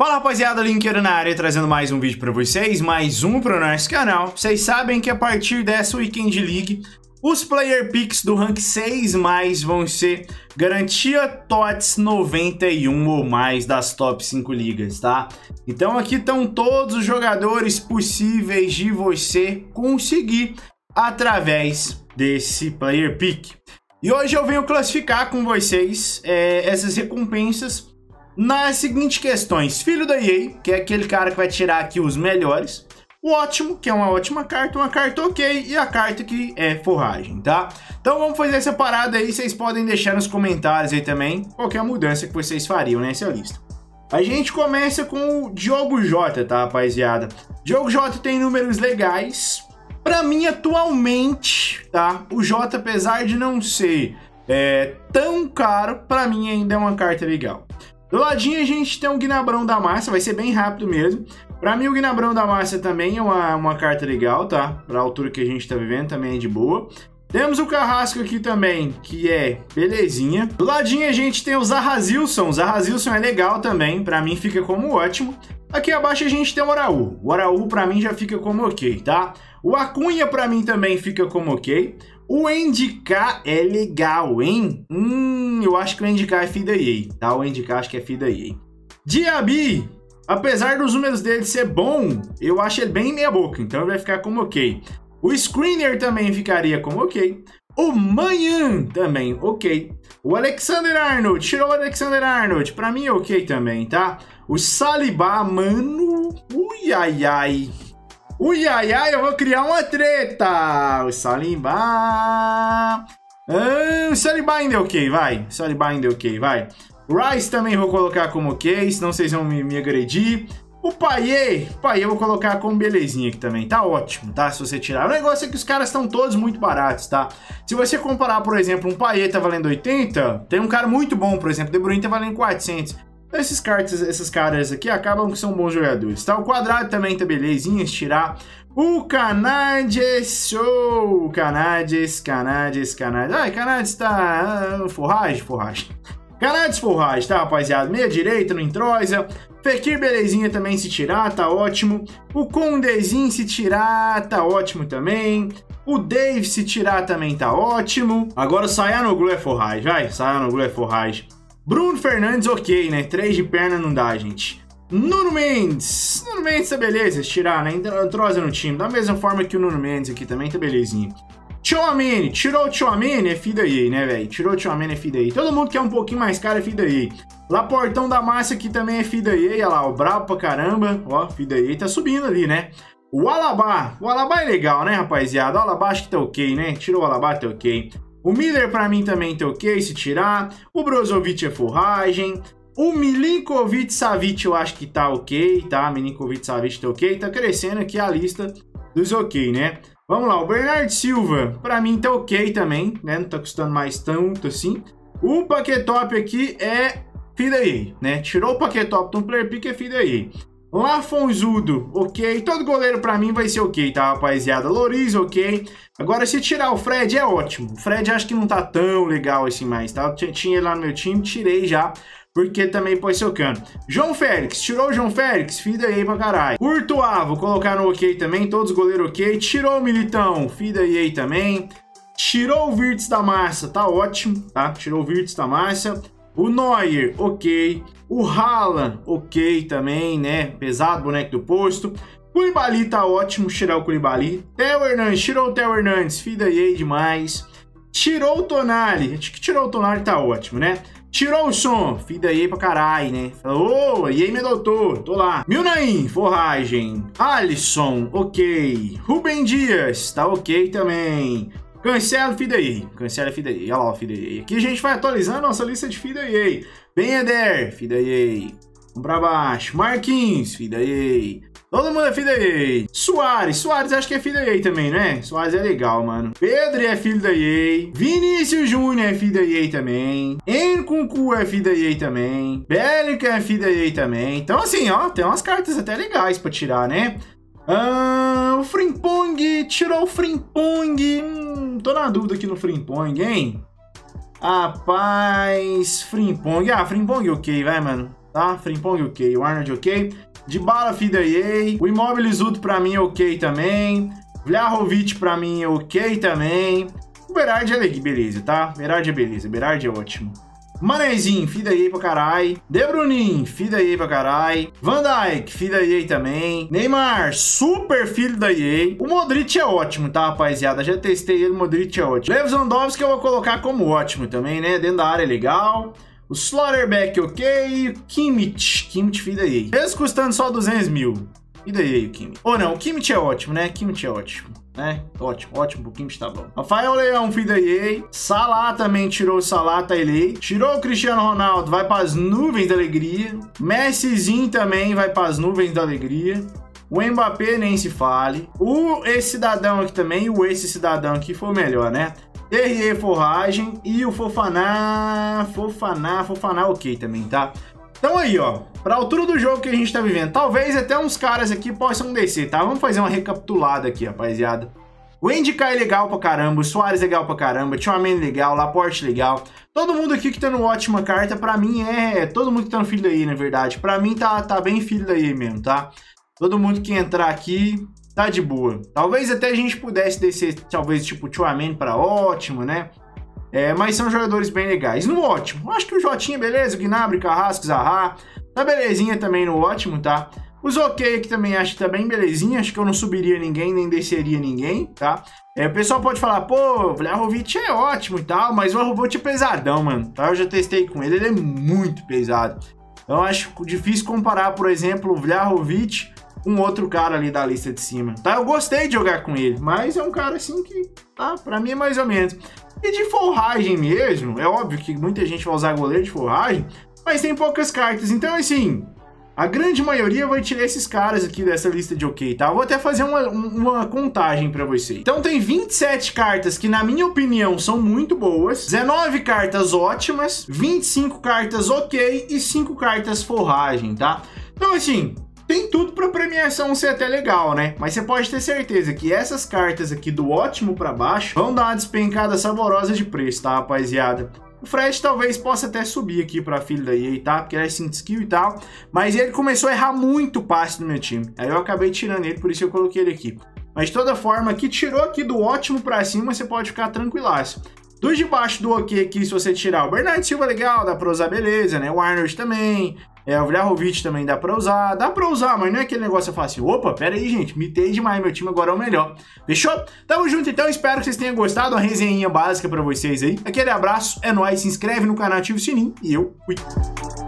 Fala rapaziada, Linkeiro na área, trazendo mais um vídeo pra vocês, mais um pro nosso canal. Vocês sabem que a partir dessa Weekend League, os Player Picks do Rank 6+, vão ser garantia TOTS 91 ou mais das top 5 ligas, tá? Então aqui estão todos os jogadores possíveis de você conseguir através desse Player Pick. E hoje eu venho classificar com vocês essas recompensas nas seguintes questões: filho da EA, que é aquele cara que vai tirar aqui os melhores; o ótimo, que é uma ótima carta, uma carta ok, e a carta que é forragem, tá? Então vamos fazer essa parada aí, vocês podem deixar nos comentários aí também qualquer mudança que vocês fariam nessa lista. A gente começa com o Diogo Jota, tá, rapaziada? Diogo Jota tem números legais. Pra mim, atualmente, tá? O Jota, apesar de não ser tão caro, pra mim ainda é uma carta legal. Do ladinho a gente tem o Guinabrão da Massa, vai ser bem rápido mesmo. Pra mim o Guinabrão da Massa também é uma carta legal, tá? Pra altura que a gente tá vivendo também é de boa. Temos o Carrasco aqui também, que é belezinha. Do ladinho a gente tem o Zahazilson. O Zahazilson é legal também, pra mim fica como ótimo. Aqui abaixo a gente tem o Araújo. O Araújo pra mim já fica como ok, tá? O Acunha pra mim também fica como ok. O NDK é legal, hein? Eu acho que o NDK é FI da EA, tá? O NDK acho que é FI da EA. Diaby, apesar dos números dele ser bom, eu acho ele bem meia boca, então ele vai ficar como ok. O Screener também ficaria como ok. O Manhã também ok. O Alexander Arnold, tirou o Alexander Arnold, pra mim é ok também, tá? O Saliba, mano, ui, ai, ai. Ui, ai, ai, eu vou criar uma treta. O Saliba. O Saliba ainda é ok, vai. O Saliba ainda é ok, vai. O Rice também vou colocar como ok, senão vocês vão me agredir. O Payet eu vou colocar como belezinha aqui também, tá ótimo, tá? Se você tirar. O negócio é que os caras estão todos muito baratos, tá? Se você comparar, por exemplo, um Payet tá valendo 80, tem um cara muito bom, por exemplo, De Bruyne tá valendo 400. Esses caras aqui acabam que são bons jogadores, tá? O Quadrado também tá belezinha, se tirar. O Canades, show! Canades. Ai, Canades tá... forragem. Canades forragem, tá, rapaziada? Meia direita, no entrosa. Fekir, belezinha também, se tirar, tá ótimo. O Condezinho, se tirar, tá ótimo também. O Dave, se tirar, também tá ótimo. Agora o Sayanoglu é forragem, vai. Sayanoglu é forragem. Bruno Fernandes, ok, né? 3 de perna não dá, gente. Nuno Mendes tá beleza, se tirar, né? Entrosa no time, da mesma forma que o Nuno Mendes aqui também tá belezinha. Tchouaméni, tirou o Tchouaméni, é FI da EA, né, velho? Tirou o Tchouaméni, é FI da EA. Todo mundo que é um pouquinho mais caro é FI da EA. Laportão da Massa aqui também é FI da EA, olha lá, o brabo pra caramba. Ó, FI da EA tá subindo ali, né? O Alaba é legal, né, rapaziada? O Alaba acho que tá ok, né? Tirou o Alaba, tá ok. O Miller pra mim também tá ok, se tirar. O Brozovic é forragem. O Milinkovic Savic eu acho que tá ok, tá? Milinkovic Savic tá ok. Tá crescendo aqui a lista dos ok, né? Vamos lá, o Bernardo Silva pra mim tá ok também, né? Não tá custando mais tanto assim. O Paquetop aqui é FI da EA, né? Tirou o Paquetop do Player Pick, é FI da EA. Lafonzudo, ok. Todo goleiro pra mim vai ser ok, tá, rapaziada? Loris, ok. Agora, se tirar o Fred, é ótimo. O Fred acho que não tá tão legal assim mais, tá? Eu tinha ele lá no meu time, tirei já, porque também pode ser o cano. João Félix, tirou o João Félix, FI da EA pra caralho. Courtois, vou colocar no ok também, todos os goleiros ok. Tirou o Militão, FI da EA também. Tirou o Virtus da Massa, tá ótimo, tá? Tirou o Virtus da Massa. O Neuer, ok. O Haaland, ok também, né? Pesado, boneco do posto. Koulibaly tá ótimo, tirar o Koulibaly. Theo Hernandes, tirou o Theo Hernandes, FI da EA demais. Tirou o Tonali, acho que tirou o Tonali, tá ótimo, né? Tirou o Som, FI da EA pra caralho, né? Ô, EA me adotou, tô lá. Milnaim, forragem. Alisson, ok. Rubem Dias, tá ok também. Cancela FI da EA, cancela FI da EA, olha lá o FI da EA. Aqui a gente vai atualizando a nossa lista de FI da EA. Ben Eder, FI da EA. Vamos pra baixo. Marquinhos, FI da EA. Todo mundo é FI da EA. Soares acho que é FI da EA também, né? Soares é legal, mano. Pedro é FI da EA. Vinícius Júnior é FI da EA também. Nkunku é FI da EA também. Bellica é FI da EA também. Então assim, ó, tem umas cartas até legais pra tirar, né? O Frimpong, tirou o Frimpong. Tô na dúvida aqui no Frimpong, hein? Rapaz, Frimpong. Frimpong ok, vai, mano. tá? Frimpong ok, o Arnold ok. Dybala, Fida EA. O Imobilizudo pra mim é ok também. Vlahovic pra mim é ok também. O Berardi é beleza, tá? Berardi é beleza, Berardi é ótimo. Manezinho, Fida EA pra carai. De Bruyne, Fida EA pra carai. Van Dijk, Fida EA também. Neymar, super filho da EA. O Modric é ótimo, tá, rapaziada? Já testei ele, o Modric é ótimo. Lewandowski eu vou colocar como ótimo também, né? Dentro da área é legal. O Slaughterback, ok. O Kimmich, Fida EA. Mesmo custando só 200 mil. Fida EA o Kimmich. Ou não, o Kimmich é ótimo, né? Kimmich é ótimo. Ótimo, o Kimmich tá bom. Rafael Leão, Fida EA. Salah também tirou o Salah, tá eleito. Tirou o Cristiano Ronaldo, vai pras nuvens da alegria. Messizinho também vai pras nuvens da alegria. O Mbappé nem se fale. Esse cidadão aqui também, esse cidadão aqui foi o melhor, né? Terrier, Forragem e o Fofana ok também, tá? Então aí, ó, pra altura do jogo que a gente tá vivendo, talvez até uns caras aqui possam descer, tá? Vamos fazer uma recapitulada aqui, rapaziada. O Endicott é legal pra caramba, o Suárez é legal pra caramba, o Tchouaméni legal, o Laporte legal. Todo mundo aqui que tá no ótima carta, pra mim todo mundo que tá no filho daí, na verdade. Pra mim tá bem filho daí mesmo, tá? Todo mundo que entrar aqui tá de boa. Talvez até a gente pudesse descer, talvez tipo o Tchouaméni pra ótimo, né? Mas são jogadores bem legais. No ótimo, acho que o Jotinha, beleza, o Gnabry, Carrasco, Zaha, tá belezinha também no ótimo, tá? Os ok aqui também acho que tá bem belezinha, acho que eu não subiria ninguém, nem desceria ninguém, tá? O pessoal pode falar, pô, o Vlahovic é ótimo e tal, mas o Vlahovic é pesadão, mano, tá? Eu já testei com ele, ele é muito pesado. Então acho difícil comparar, por exemplo, o Vlahovic com outro cara ali da lista de cima, tá? Eu gostei de jogar com ele, mas é um cara assim que, tá? Pra mim é mais ou menos. E de forragem mesmo, é óbvio que muita gente vai usar goleiro de forragem, mas tem poucas cartas, então assim, a grande maioria vai tirar esses caras aqui dessa lista de ok, tá? Eu vou até fazer uma contagem pra vocês. Então tem 27 cartas que, na minha opinião, são muito boas, 19 cartas ótimas, 25 cartas ok e 5 cartas forragem, tá? Então assim, tem tudo pra premiação ser até legal, né? Mas você pode ter certeza que essas cartas aqui do ótimo pra baixo vão dar uma despencada saborosa de preço, tá, rapaziada? O Fred talvez possa até subir aqui pra filho da EA, tá? Porque ele é 5 skill e tal. Mas ele começou a errar muito passe no meu time. Aí eu acabei tirando ele, por isso eu coloquei ele aqui. Mas de toda forma, que tirou aqui do ótimo pra cima, você pode ficar tranquilaço. Dos de baixo do ok aqui, se você tirar o Bernardo Silva, legal, dá pra usar, beleza, né? O Arnold também. O Vlahovic também dá pra usar, mas não é aquele negócio fácil. Opa, pera aí, gente, mitei demais, meu time agora é o melhor. Fechou? Tamo junto então, espero que vocês tenham gostado, uma resenhinha básica pra vocês aí. Aquele abraço, é nóis, se inscreve no canal, ativa o sininho e eu fui.